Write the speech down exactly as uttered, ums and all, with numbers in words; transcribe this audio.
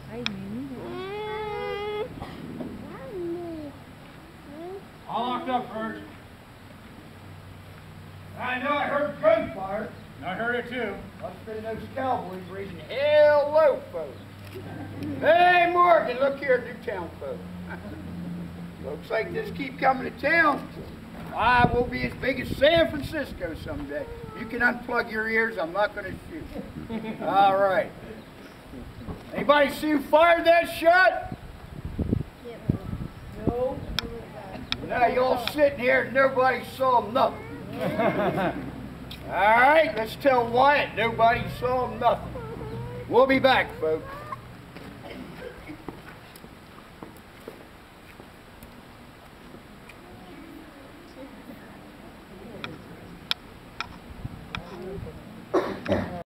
All locked up first. I know I heard gunfire. I heard it too. Must have been those cowboys raising hell low, folks. Hey, Morgan, look here, Newtown folks. Looks like this keep coming to town. I will be as big as San Francisco someday. You can unplug your ears. I'm not going to shoot. All right. Anybody see who fired that shot? No. Now you all sitting here and nobody saw nothing. All right, let's tell Wyatt nobody saw nothing. We'll be back, folks.